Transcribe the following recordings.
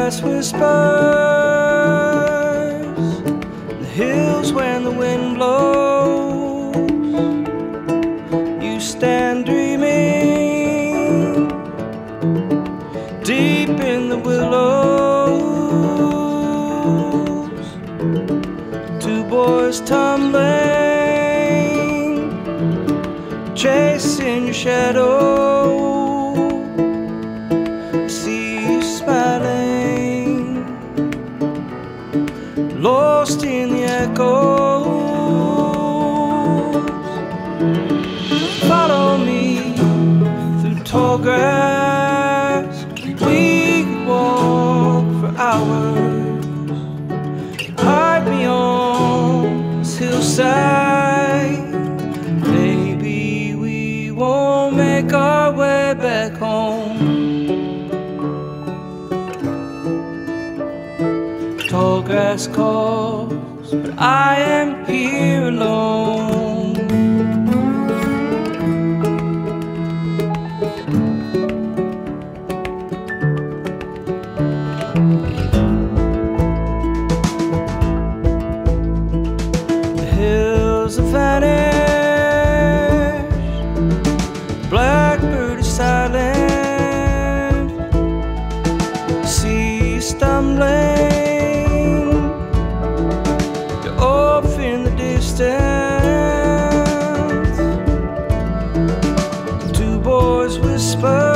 grass whispers, the hills when the wind blows. You stand dreaming deep in the willows. Two boys tumbling, chasing your shadow. Smiling, lost in the echoes. Follow me through tall grass. We could walk for hours. Hide me on this hillside. Maybe we won't make our way back home. Tall grass calls, but I am here alone. The hills have vanished, blackbird is silent, sea is stumbling in the distance. Two boys whisper,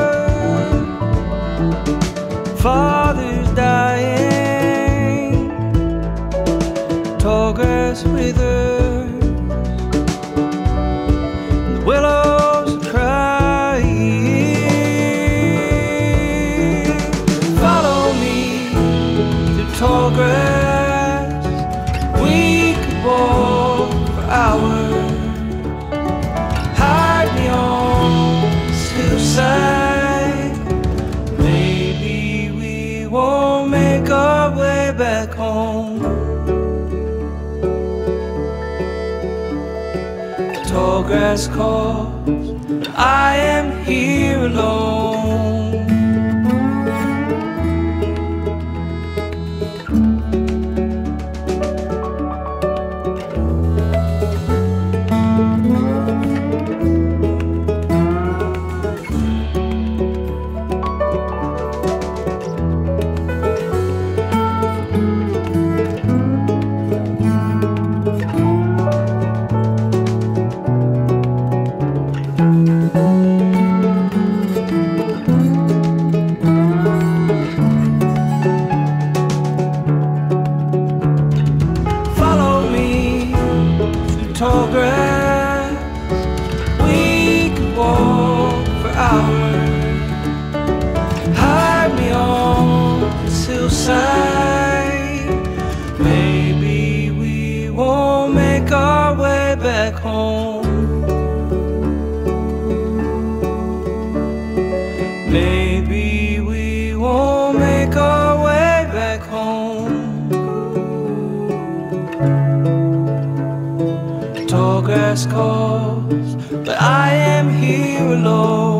father's dying. Tall grass withers, the willows are crying. Follow me through tall grass. Walk for hours. Hide me on this hillside. Maybe we won't make our way back home. The tall grass calls, but I am here alone. Tall grass, we could walk for hours. Hide me on this hillside. Maybe we won't make our way back home. Maybe we won't make our way back home. Tall grass calls, but I am here alone.